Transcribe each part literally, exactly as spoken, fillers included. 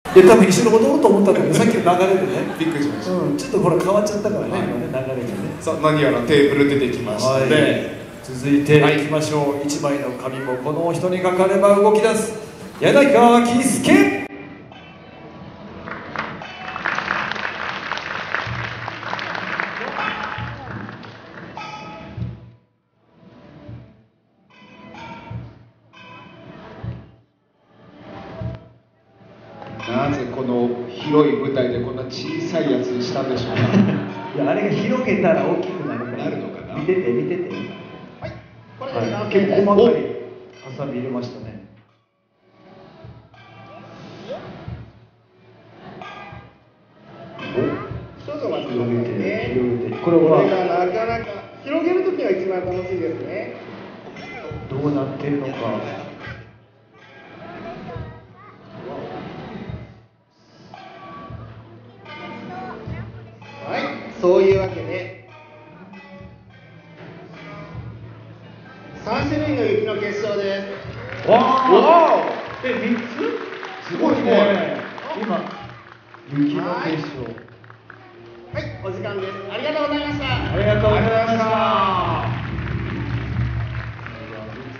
いや多分一緒のことおると思ったんだけど、さっきの流れでねびっくりしました、 うん、ちょっとほら変わっちゃったからね、 はい、 今ね流れがね。 さあ何やらテーブル出てきましたね、はい、 続いていきましょう。いちまいの紙もこの人にかかれば動き出す柳川喜助。 なぜこの広い舞台でこんな小さいやつにしたんでしょうか。 いやあれが広げたら大きくなるから。 なるのかな。 見てて見てて。 はい。これではい、結構細かいハサミ入れましたね。 少々待ち広げてね。 広げて。これこはれがなかなか広げるときが一番楽しいですね。 どうなってるのか。 そういうわけでさん種類の雪の結晶です。 わあ、え、みっつ？すごいね。今雪の結晶。 はい、お時間です。ありがとうございました。 ありがとうございました。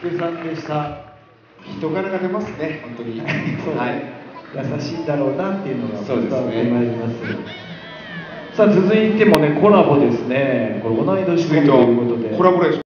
ぶつけさんでした。 人柄が出ますね、本当に。 そう、はい、優しいんだろうなっていうのが伝わってまいります。さあ続いてもねコラボですね。これ同い年組ということで。 コラボレーション。